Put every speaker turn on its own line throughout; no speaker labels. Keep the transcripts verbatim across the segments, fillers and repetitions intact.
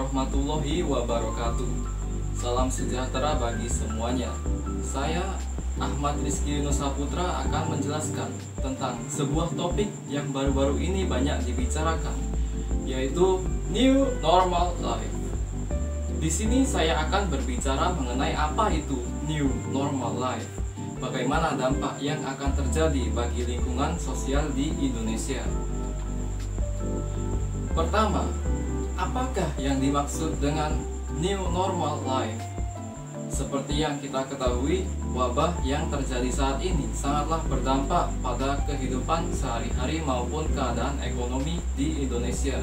warahmatullahi wabarakatuh. Salam sejahtera bagi semuanya. Saya Ahmad Rizky Yunus Saputra akan menjelaskan tentang sebuah topik yang baru-baru ini banyak dibicarakan, yaitu New Normal Life. Di sini saya akan berbicara mengenai apa itu New Normal Life, bagaimana dampak yang akan terjadi bagi lingkungan sosial di Indonesia. Pertama, apakah yang dimaksud dengan New Normal Life? Seperti yang kita ketahui, wabah yang terjadi saat ini sangatlah berdampak pada kehidupan sehari-hari maupun keadaan ekonomi di Indonesia.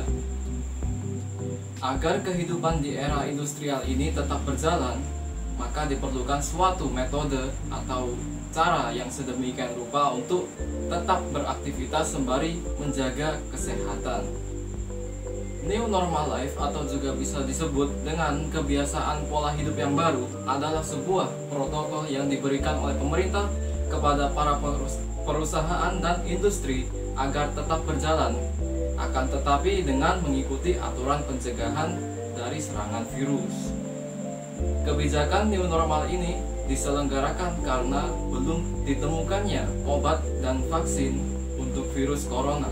Agar kehidupan di era industrial ini tetap berjalan, maka diperlukan suatu metode atau cara yang sedemikian rupa untuk tetap beraktivitas sembari menjaga kesehatan. New Normal Life atau juga bisa disebut dengan kebiasaan pola hidup yang baru adalah sebuah protokol yang diberikan oleh pemerintah kepada para perusahaan dan industri agar tetap berjalan, akan tetapi dengan mengikuti aturan pencegahan dari serangan virus. Kebijakan New Normal ini diselenggarakan karena belum ditemukannya obat dan vaksin untuk virus corona.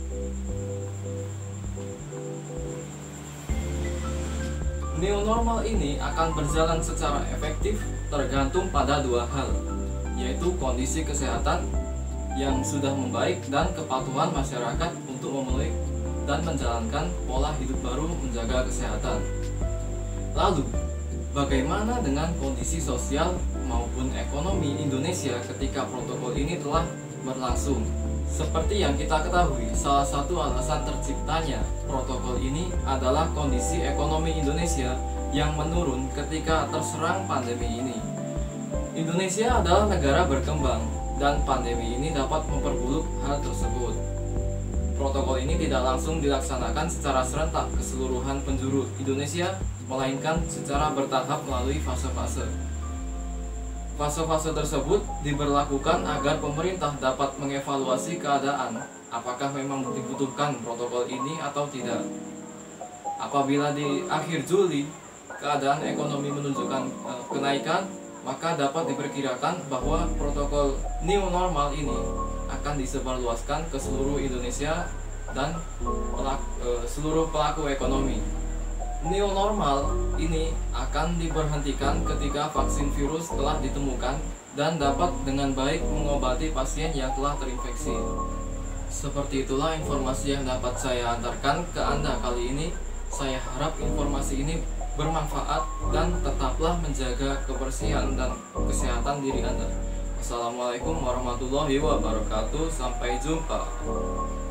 New Normal ini akan berjalan secara efektif tergantung pada dua hal, yaitu kondisi kesehatan yang sudah membaik dan kepatuhan masyarakat untuk memenuhi dan menjalankan pola hidup baru menjaga kesehatan. Lalu, bagaimana dengan kondisi sosial maupun ekonomi Indonesia ketika protokol ini telah berlangsung? Seperti yang kita ketahui, salah satu alasan terciptanya protokol ini adalah kondisi ekonomi Indonesia yang menurun ketika terserang pandemi ini. Indonesia adalah negara berkembang dan pandemi ini dapat memperburuk hal tersebut. Protokol ini tidak langsung dilaksanakan secara serentak keseluruhan penjuru Indonesia, melainkan secara bertahap melalui fase-fase. Fase-fase tersebut diberlakukan agar pemerintah dapat mengevaluasi keadaan apakah memang dibutuhkan protokol ini atau tidak. Apabila di akhir Juli keadaan ekonomi menunjukkan e, kenaikan, maka dapat diperkirakan bahwa protokol New Normal ini akan disebarluaskan ke seluruh Indonesia dan pelaku, e, seluruh pelaku ekonomi. New Normal ini akan diberhentikan ketika vaksin virus telah ditemukan dan dapat dengan baik mengobati pasien yang telah terinfeksi. Seperti itulah informasi yang dapat saya antarkan ke Anda kali ini. Saya harap informasi ini bermanfaat dan tetaplah menjaga kebersihan dan kesehatan diri Anda. Assalamualaikum warahmatullahi wabarakatuh. Sampai jumpa.